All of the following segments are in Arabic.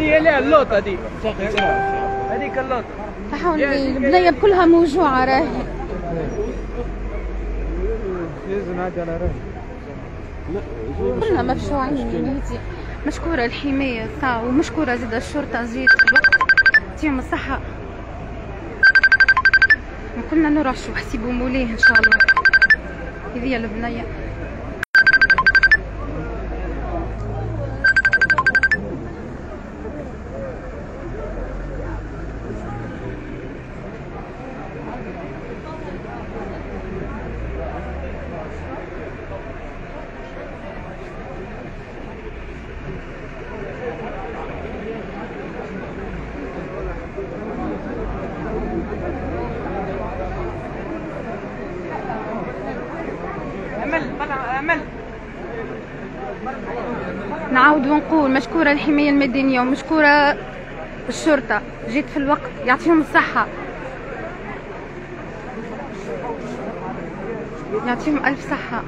هذه لها اللوطه دي، هذيك اللوطه. تحاولي البنيه كلها موجوعه راهي. كلنا مفجوعين. مشكوره الحمايه ومشكوره زيد الشرطه جيت يعطيهم الصحه. كلنا نرشوا حسيبوا موليه ان شاء الله. هذه البنيه. نعاود ونقول مشكورة الحماية المدنية ومشكورة الشرطة، جيت في الوقت، يعطيهم الصحة، يعطيهم ألف صحة.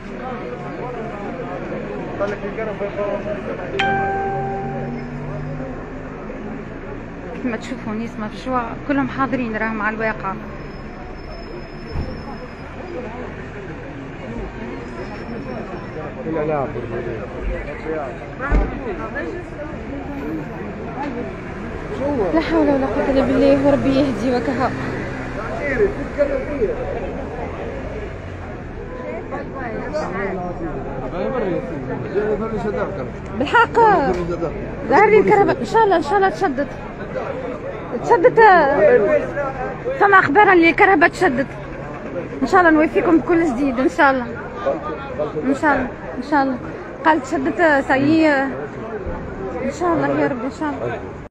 كما تشوفوا ناس مفجوع كلهم حاضرين راهم على الواقع. لا حول ولا قوة إلا بالله وربي يهدي وكها. بالحق ظهري الكهرباء ان شاء الله ان شاء الله تشدد فما اخبار اللي الكهرباء تشدد ان شاء الله. نوفيكم بكل جديد ان شاء الله ان شاء الله ان شاء الله. قالت تشدد سيئة ان شاء الله يا رب ان شاء الله.